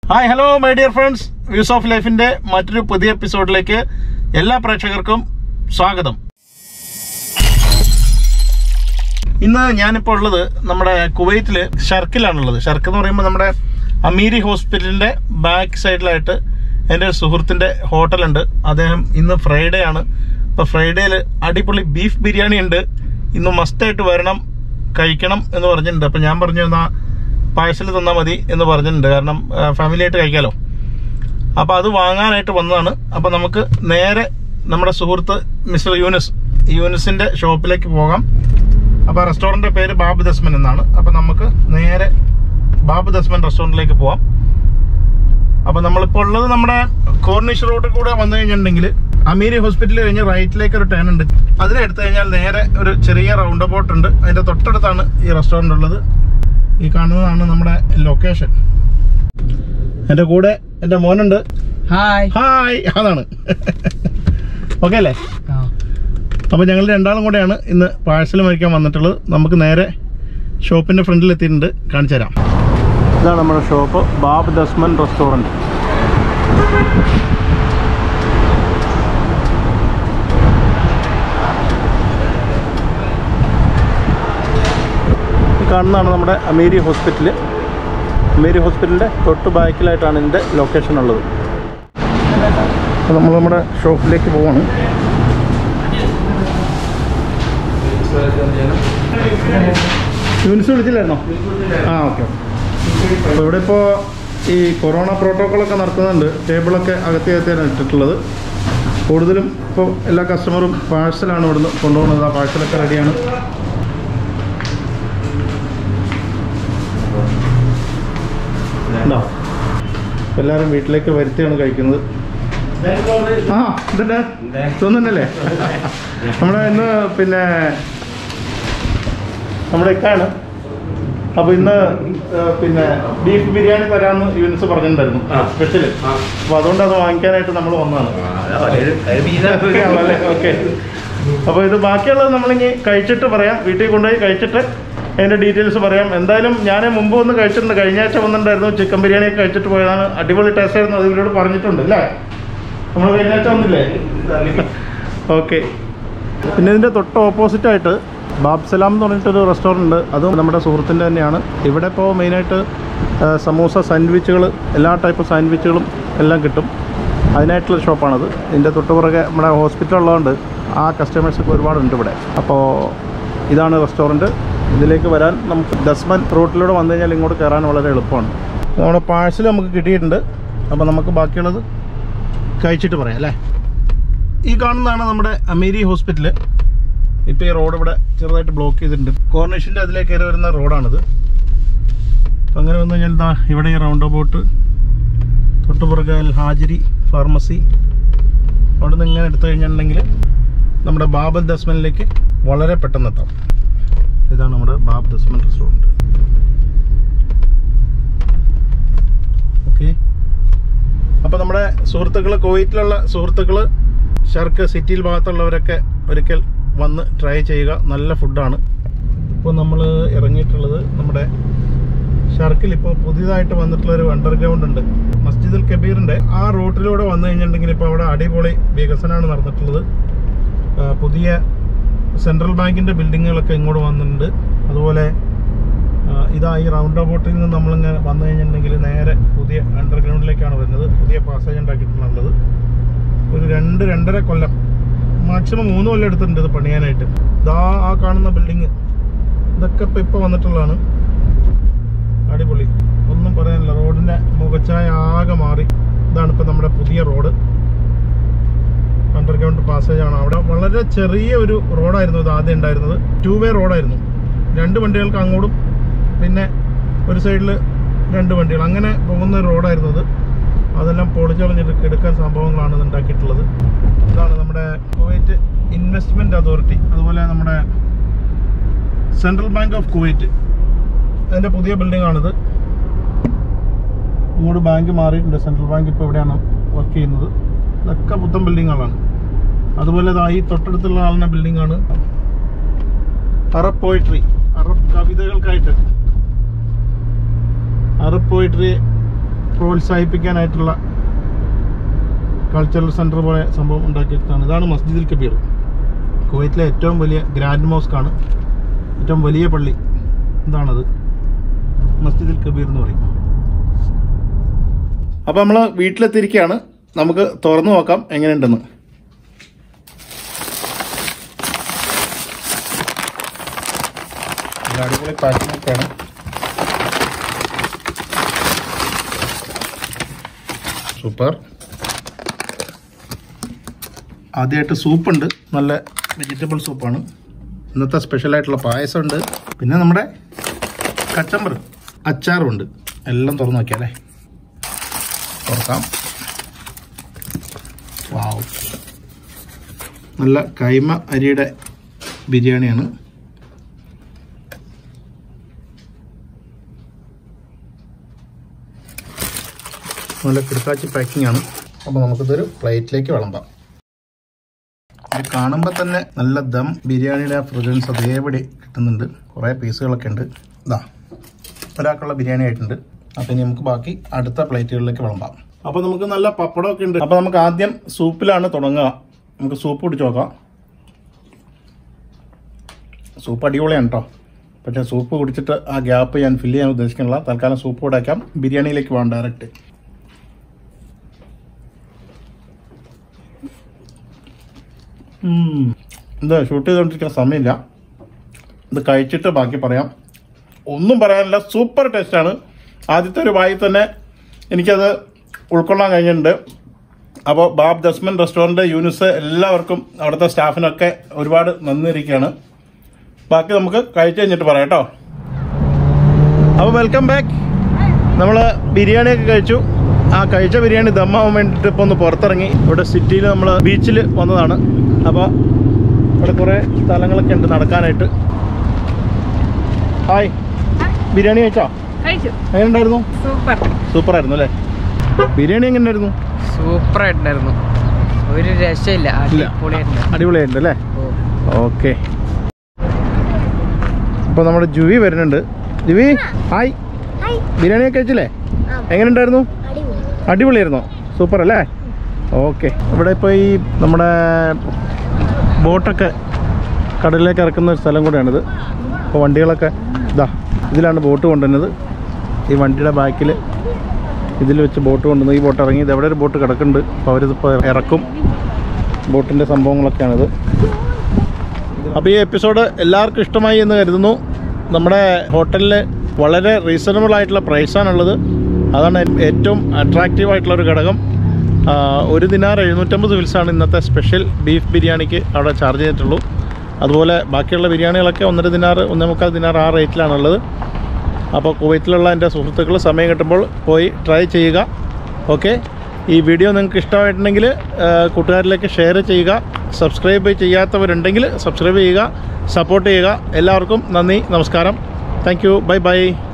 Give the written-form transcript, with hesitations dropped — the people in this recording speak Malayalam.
Hi hello my dear friends, views of ലൈഫിന്റെ മറ്റൊരു പുതിയ എപ്പിസോഡിലേക്ക് എല്ലാ പ്രേക്ഷകർക്കും സ്വാഗതം. ഇന്ന് ഞാനിപ്പോൾ ഉള്ളത് നമ്മുടെ കുവൈറ്റില് ഷർക്കിലാണുള്ളത്. ഷർക്ക് എന്ന് പറയുമ്പോൾ നമ്മുടെ അമീരി ഹോസ്പിറ്റലിന്റെ ബാക്ക് സൈഡിലായിട്ട് എൻ്റെ സുഹൃത്തിന്റെ ഹോട്ടലുണ്ട്. അദ്ദേഹം ഇന്ന് ഫ്രൈഡേ ആണ്. അപ്പോൾ ഫ്രൈഡേയിൽ അടിപൊളി ബീഫ് ബിരിയാണി ഉണ്ട്. ഇന്ന് മസ്റ്റായിട്ട് വരണം, കഴിക്കണം എന്ന് പറഞ്ഞിട്ടുണ്ട്. അപ്പം ഞാൻ പറഞ്ഞു എന്നാൽ പാഴ്സൽ തന്നാൽ മതി എന്ന് പറഞ്ഞിട്ടുണ്ട്, കാരണം ഫാമിലി ആയിട്ട് കഴിക്കാമല്ലോ. അപ്പോൾ അത് വാങ്ങാനായിട്ട് വന്നതാണ്. അപ്പോൾ നമുക്ക് നേരെ നമ്മുടെ സുഹൃത്ത് മിസ്റ്റർ യൂനിസിന്റെ ഷോപ്പിലേക്ക് പോകാം. അപ്പോൾ റെസ്റ്റോറൻറ്റിന്റെ പേര് ബാബ് ദസ്മൻ എന്നാണ്. അപ്പോൾ നമുക്ക് നേരെ ബാബ് ദസ്മൻ റെസ്റ്റോറൻറ്റിലേക്ക് പോവാം. അപ്പോൾ നമ്മളിപ്പോൾ ഉള്ളത് നമ്മുടെ കോർണിഷ് റോഡിൽ കൂടെ വന്നു കഴിഞ്ഞിട്ടുണ്ടെങ്കിൽ അമീരി ഹോസ്പിറ്റൽ കഴിഞ്ഞ് റൈറ്റിലേക്ക് ഒരു ടേൺ ഉണ്ട്. അതിലെടുത്തു കഴിഞ്ഞാൽ നേരെ ഒരു ചെറിയ റൗണ്ട് അബൌട്ട് ഉണ്ട്. അതിൻ്റെ തൊട്ടടുത്താണ് ഈ റെസ്റ്റോറൻറ്റ് ഉള്ളത്. ഈ കാണുന്നതാണ് നമ്മുടെ ലൊക്കേഷൻ. എൻ്റെ കൂടെ എൻ്റെ മോനുണ്ട്. ഹായ് അതാണ്. ഓക്കെ അല്ലേ? അപ്പോൾ ഞങ്ങൾ രണ്ടാളും കൂടെയാണ് ഇന്ന് പാഴ്സൽ മേടിക്കാൻ വന്നിട്ടുള്ളത്. നമുക്ക് നേരെ ഷോപ്പിൻ്റെ ഫ്രണ്ടിൽ എത്തിയിട്ടുണ്ട്, കാണിച്ചു തരാം. ഇതാണ് നമ്മുടെ ഷോപ്പ്, ബാബ് ദസ്മൻ റെസ്റ്റോറൻറ്റ്. കാണുന്നതാണ് നമ്മുടെ അമീരി ഹോസ്പിറ്റൽ. അമീരി ഹോസ്പിറ്റലിൻ്റെ തൊട്ട് ബാക്കിലായിട്ടാണ് ഇതിൻ്റെ ലൊക്കേഷൻ ഉള്ളത്. അപ്പോൾ നമ്മൾ നമ്മുടെ ഷോപ്പിലേക്ക് പോവാണ്. യൂണിസ് വിളിച്ചില്ലായിരുന്നോ? ഓക്കെ. അപ്പോൾ ഇവിടെ ഇപ്പോൾ ഈ കൊറോണ പ്രോട്ടോക്കോളൊക്കെ നടത്തുന്നുണ്ട്. ടേബിളൊക്കെ അകത്തിയാണ് ഇട്ടിട്ടുള്ളത്. കൂടുതലും ഇപ്പോൾ എല്ലാ കസ്റ്റമറും പാഴ്സലാണ് ഇവിടുന്ന് കൊണ്ടുപോകുന്നത്. ആ പാഴ്സലൊക്കെ റെഡിയാണ്. എല്ലാവരും വീട്ടിലേക്ക് വരുത്തിയാണ് കഴിക്കുന്നത്. ഇതല്ലേ തോന്നുന്നല്ലേ നമ്മുടെ ഇന്ന് പിന്നെ നമ്മുടെ ഇക്കാണ്. അപ്പോൾ ഇന്ന് പിന്നെ ബീഫ് ബിരിയാണി തരാമെന്ന് യൂനിസ് പറഞ്ഞിട്ടുണ്ടായിരുന്നു, സ്പെഷ്യല്. അപ്പോൾ അതുകൊണ്ട് അത് വാങ്ങിക്കാനായിട്ട് നമ്മൾ വന്നതാണ്. ഓക്കെ. അപ്പോൾ ഇത് ബാക്കിയുള്ളത് നമ്മളിനി കഴിച്ചിട്ട് പറയാം. വീട്ടിൽ കൊണ്ടുപോയി കഴിച്ചിട്ട് അതിൻ്റെ ഡീറ്റെയിൽസ് പറയാം. എന്തായാലും ഞാൻ മുമ്പ് ഒന്ന് കഴിച്ചിട്ടുണ്ട്. കഴിഞ്ഞ ആഴ്ച വന്നിട്ടുണ്ടായിരുന്നു, ചിക്കൻ ബിരിയാണി കഴിച്ചിട്ട് പോയതാണ്. അടിപൊളി ടേസ്റ്റ് ആയിരുന്നു. അത് ഇവരോട് പറഞ്ഞിട്ടുണ്ട് അല്ലേ? നമ്മൾ കഴിഞ്ഞ ആഴ്ച വന്നില്ലേ? ഓക്കെ. പിന്നെ ഇതിൻ്റെ തൊട്ട് ഓപ്പോസിറ്റായിട്ട് ബാബ് സലാം എന്ന് പറഞ്ഞിട്ടൊരു റെസ്റ്റോറൻറ്റ് ഉണ്ട്. അതും നമ്മുടെ സുഹൃത്തിൻ്റെ തന്നെയാണ്. ഇവിടെ ഇപ്പോൾ മെയിനായിട്ട് സമൂസ, സാൻഡ്വിച്ചുകൾ, എല്ലാ ടൈപ്പ് സാൻഡ്വിച്ചുകളും എല്ലാം കിട്ടും. അതിനായിട്ടുള്ള ഷോപ്പാണത്. ഇതിൻ്റെ തൊട്ട് പുറകെ നമ്മുടെ ഹോസ്പിറ്റൽ ഉള്ളതുകൊണ്ട് ആ കസ്റ്റമേഴ്സൊക്കെ ഒരുപാടുണ്ട് ഇവിടെ. അപ്പോൾ ഇതാണ് റെസ്റ്റോറൻറ്റ്. ഇതിലേക്ക് വരാൻ നമുക്ക് ദസ്മൻ റൂട്ടിലൂടെ വന്നു കഴിഞ്ഞാൽ ഇങ്ങോട്ട് കയറാൻ വളരെ എളുപ്പമാണ്. നമ്മുടെ പാഴ്സൽ നമുക്ക് കിട്ടിയിട്ടുണ്ട്. അപ്പോൾ നമുക്ക് ബാക്കിയുള്ളത് കഴിച്ചിട്ട് പറയാം അല്ലേ? ഈ കാണുന്നതാണ് നമ്മുടെ അമീരി ഹോസ്പിറ്റൽ. ഇപ്പോൾ ഈ റോഡ് ഇവിടെ ചെറുതായിട്ട് ബ്ലോക്ക് ചെയ്തിട്ടുണ്ട്. കോർണിഷിൻ്റെ അതിലേക്ക് കയറി വരുന്ന റോഡാണിത്. അപ്പോൾ അങ്ങനെ വന്നു കഴിഞ്ഞാൽ ഇതാ ഇവിടെ ഈ റൗണ്ട് അബൌട്ട്, തൊട്ടുപുറകെ അൽ ഹാജിരി ഫാർമസി. അവിടെ നിന്ന് ഇങ്ങനെ എടുത്തു കഴിഞ്ഞിട്ടുണ്ടെങ്കിൽ നമ്മുടെ ബാബ് ദസ്മനിലേക്ക് വളരെ പെട്ടെന്ന് എത്താം. ഇതാണ് നമ്മുടെ ബാബ് ദസ്മൻ റെസ്റ്റോറൻറ്റ്. ഓക്കെ. അപ്പോൾ നമ്മുടെ സുഹൃത്തുക്കൾ, കുവൈറ്റിലുള്ള സുഹൃത്തുക്കൾ, ഷർക്ക് സിറ്റിയിൽ ഭാഗത്തുള്ളവരൊക്കെ ഒരിക്കൽ വന്ന് ട്രൈ ചെയ്യുക. നല്ല ഫുഡാണ്. ഇപ്പോൾ നമ്മൾ ഇറങ്ങിയിട്ടുള്ളത് നമ്മുടെ ഷർക്കിൽ ഇപ്പോൾ പുതിയതായിട്ട് വന്നിട്ടുള്ളൊരു അണ്ടർഗ്രൗണ്ട് ഉണ്ട്, മസ്ജിദുൽ കബീറിൻ്റെ. ആ റൂട്ടിലൂടെ വന്നു കഴിഞ്ഞിട്ടുണ്ടെങ്കിൽ ഇപ്പോൾ അവിടെ അടിപൊളി വികസനമാണ് നടന്നിട്ടുള്ളത്. പുതിയ സെൻട്രൽ ബാങ്കിൻ്റെ ബിൽഡിങ്ങുകളൊക്കെ ഇങ്ങോട്ട് വന്നിട്ടുണ്ട്. അതുപോലെ ഇതാ ഈ റൗണ്ട് അബൌട്ടിൽ നിന്ന് നമ്മളിങ്ങനെ വന്നു കഴിഞ്ഞിട്ടുണ്ടെങ്കിൽ നേരെ പുതിയ അണ്ടർഗ്രൗണ്ടിലേക്കാണ് വരുന്നത്. പുതിയ പാസേജ് ഉണ്ടാക്കിയിട്ടുള്ളത്. ഒരു 2-2.5 കൊല്ലം, മാക്സിമം 3 കൊല്ലം എടുത്തിട്ടുണ്ട് ഇത് പണിയാനായിട്ട്. ഇതാ ആ കാണുന്ന ബിൽഡിങ്, ഇതൊക്കെ ഇപ്പോൾ വന്നിട്ടുള്ളതാണ്. അടിപൊളി, ഒന്നും പറയാനില്ല. റോഡിൻ്റെ മുഖച്ഛായ ആകെ മാറി. ഇതാണ് ഇപ്പോൾ നമ്മുടെ പുതിയ റോഡ്, അണ്ടർഗ്രൗണ്ട് പാസേജ് ആണ്. അവിടെ വളരെ ചെറിയ ഒരു റോഡായിരുന്നു ഇത് ആദ്യം ഉണ്ടായിരുന്നത്. 2-വേ റോഡായിരുന്നു. 2 വണ്ടികൾക്ക് അങ്ങോട്ടും പിന്നെ ഒരു സൈഡിൽ 2 വണ്ടികൾ, അങ്ങനെ പോകുന്ന ഒരു റോഡായിരുന്നു ഇത്. അതെല്ലാം പൊളിച്ചളഞ്ഞിട്ട് എടുക്കാൻ സംഭവങ്ങളാണ് ഇത് ഉണ്ടാക്കിയിട്ടുള്ളത്. ഇതാണ് നമ്മുടെ കുവൈറ്റ് ഇൻവെസ്റ്റ്മെൻറ്റ് അതോറിറ്റി, അതുപോലെ നമ്മുടെ സെൻട്രൽ ബാങ്ക് ഓഫ് കുവൈറ്റ്, അതിൻ്റെ പുതിയ ബിൽഡിംഗാണിത്. ഇങ്ങോട്ട് ബാങ്ക് മാറിയിട്ടുണ്ട്. സെൻട്രൽ ബാങ്ക് ഇപ്പോൾ ഇവിടെയാണ് വർക്ക് ചെയ്യുന്നത്. ഇതൊക്കെ പുത്തൻ ബിൽഡിങ്ങുകളാണ്. അതുപോലെ ഈ തൊട്ടടുത്തുള്ള ആളുടെ ബിൽഡിംഗാണ് അറബ് പോയിട്രി, അറബ് കവിതകൾക്കായിട്ട് അറബ് പോയിട്രി പ്രോത്സാഹിപ്പിക്കാനായിട്ടുള്ള കൾച്ചറൽ സെൻറ്റർ പോലെ സംഭവം ഉണ്ടാക്കിയിട്ടാണ്. ഇതാണ് മസ്ജിദുൽ കബീർ, കുവൈറ്റിലെ ഏറ്റവും വലിയ ഗ്രാൻഡ് മോസ്കാണ്, ഏറ്റവും വലിയ പള്ളി. എന്താണത്? മസ്ജിദുൽ കബീർ എന്ന് പറയും. അപ്പോൾ നമ്മൾ വീട്ടിലെത്തിയിരിക്കുകയാണ്. നമുക്ക് തുറന്നു നോക്കാം എങ്ങനെയുണ്ടെന്ന്. അടിപൊളി പാക്കിംഗ് ഒക്കെയാണ്. സൂപ്പർ. ആദ്യമായിട്ട് സൂപ്പുണ്ട്, നല്ല വെജിറ്റബിൾ സൂപ്പാണ്. ഇന്നത്തെ സ്പെഷ്യലായിട്ടുള്ള പായസമുണ്ട്. പിന്നെ നമ്മുടെ കച്ചമ്പർ അച്ചാറുമുണ്ട്. എല്ലാം തുറന്നു നോക്കിയാലേ. തുറക്കാം. വാവ്, നല്ല കൈമ അരിയുടെ ബിരിയാണിയാണ്. നല്ല കിടക്കാച്ചി പാക്കിംഗ് ആണ്. അപ്പോൾ നമുക്കിതൊരു പ്ലേറ്റിലേക്ക് വിളമ്പാം. ഇത് കാണുമ്പോൾ തന്നെ നല്ല ദം ബിരിയാണിയുടെ ഫ്രഗ്രൻസ് അതേപടി കിട്ടുന്നുണ്ട്. കുറേ പീസുകളൊക്കെ ഉണ്ട്. ഇതാ ഒരാൾക്കുള്ള ബിരിയാണി ആയിട്ടുണ്ട്. അപ്പോൾ ഇനി നമുക്ക് ബാക്കി അടുത്ത പ്ലേറ്റുകളിലേക്ക് വിളമ്പാം. അപ്പോൾ നമുക്ക് നല്ല പപ്പടമൊക്കെ ഉണ്ട്. അപ്പോൾ നമുക്ക് ആദ്യം സൂപ്പിലാണ് തുടങ്ങുക. നമുക്ക് സൂപ്പ് കുടിച്ച് നോക്കാം. സൂപ്പ് അടിപൊളിയാണ് കേട്ടോ. പക്ഷേ സൂപ്പ് കുടിച്ചിട്ട് ആ ഗ്യാപ്പ് ഞാൻ ഫില്ല് ചെയ്യാൻ ഉദ്ദേശിക്കുന്നില്ല. തൽക്കാലം സൂപ്പ് കൂടാക്കാം. ബിരിയാണിയിലേക്ക് പോകാം ഡയറക്റ്റ്. ഇത് ഷൂട്ട് ചെയ്തുകൊണ്ടിരിക്കുന്ന സമയമില്ല. ഇത് കഴിച്ചിട്ട് ബാക്കി പറയാം. ഒന്നും പറയാനില്ല, സൂപ്പർ ടേസ്റ്റാണ്. ആദ്യത്തെ ഒരു വായി തന്നെ എനിക്കത് ഉൾക്കൊള്ളാൻ കഴിഞ്ഞിട്ടുണ്ട്. അപ്പോൾ ബാബ് ദസ്മൻ റെസ്റ്റോറൻറ്റ്, യൂനിസ്, എല്ലാവർക്കും അവിടുത്തെ സ്റ്റാഫിനൊക്കെ ഒരുപാട് നന്ദി ഇരിക്കുകയാണ്. ബാക്കി നമുക്ക് കഴിച്ച് കഴിഞ്ഞിട്ട് പറയാം കേട്ടോ. അപ്പോൾ വെൽക്കം ബാക്ക്. നമ്മൾ ബിരിയാണിയൊക്കെ കഴിച്ചു. ആ കഴിച്ച ബിരിയാണി ദമ്മാവാൻ വേണ്ടിയിട്ട് ഇപ്പോൾ ഒന്ന് പുറത്തിറങ്ങി. ഇവിടെ സിറ്റിയിൽ നമ്മൾ ബീച്ചിൽ വന്നതാണ്. അപ്പോൾ ഇവിടെ കുറേ സ്ഥലങ്ങളൊക്കെ ഉണ്ട് നടക്കാനായിട്ട്. ഹായ്, ബിരിയാണി കഴിച്ചോ? എങ്ങനെ ഉണ്ടായിരുന്നു? സൂപ്പറായിരുന്നു അല്ലേ? ബിരിയാണി എങ്ങനെ ഉണ്ടായിരുന്നു? സൂപ്പറായിട്ടുണ്ടായിരുന്നു, ഒരു രക്ഷയില്ല. അടിപൊളിയായിട്ടുണ്ട് അല്ലേ? ഓക്കെ. അപ്പോൾ നമ്മുടെ ജുവി വരുന്നുണ്ട്. ജുവി ഹായ്, ബിരിയാണിയൊക്കെ കഴിച്ചില്ലേ? എങ്ങനെ ഉണ്ടായിരുന്നു? അടിപൊളിയായിരുന്നോ? സൂപ്പർ അല്ലേ? ഓക്കെ. ഇവിടെ ഇപ്പോൾ ഈ നമ്മുടെ ബോട്ടൊക്കെ കടലിലേക്ക് ഇറക്കുന്ന ഒരു സ്ഥലം കൂടെയാണിത്. അപ്പോൾ വണ്ടികളൊക്കെ ഇതിലാണ് ബോട്ട് കൊണ്ടുവരുന്നത്. ഈ വണ്ടിയുടെ ബാക്കിൽ ഇതിൽ വെച്ച് ബോട്ട് കൊണ്ടുവന്ന് ഈ ബോട്ട് ഇറങ്ങി. ഇത് എവിടെ ഒരു ബോട്ട് കിടക്കുന്നുണ്ട്. അപ്പോൾ അവരിതിപ്പോൾ ഇറക്കും. ബോട്ടിൻ്റെ സംഭവങ്ങളൊക്കെയാണിത്. അപ്പോൾ ഈ എപ്പിസോഡ് എല്ലാവർക്കും ഇഷ്ടമായി എന്ന് കരുതുന്നു. നമ്മുടെ ഹോട്ടലിൽ വളരെ റീസണബിൾ ആയിട്ടുള്ള പ്രൈസാണുള്ളത്. അതാണ് ഏറ്റവും അട്രാക്റ്റീവ് ആയിട്ടുള്ളൊരു ഘടകം. ഒരു ദിനാർ 750 ഫിൽസാണ് ഇന്നത്തെ സ്പെഷ്യൽ ബീഫ് ബിരിയാണിക്ക് അവിടെ ചാർജ് ചെയ്തിട്ടുള്ളൂ. അതുപോലെ ബാക്കിയുള്ള ബിരിയാണികളൊക്കെ 1.5 ദിനാർ 1.25 ദിനാർ ആ റേറ്റിലാണുള്ളത്. അപ്പോൾ കുവൈറ്റിലുള്ള എൻ്റെ സുഹൃത്തുക്കൾ സമയം കിട്ടുമ്പോൾ പോയി ട്രൈ ചെയ്യുക. ഓക്കെ. ഈ വീഡിയോ നിങ്ങൾക്ക് ഇഷ്ടമായിട്ടുണ്ടെങ്കിൽ കൂട്ടുകാരിലേക്ക് ഷെയർ ചെയ്യുക. സബ്സ്ക്രൈബ് ചെയ്യാത്തവരുണ്ടെങ്കിൽ സബ്സ്ക്രൈബ് ചെയ്യുക, സപ്പോർട്ട് ചെയ്യുക. എല്ലാവർക്കും നന്ദി, നമസ്കാരം. Thank you, bye by.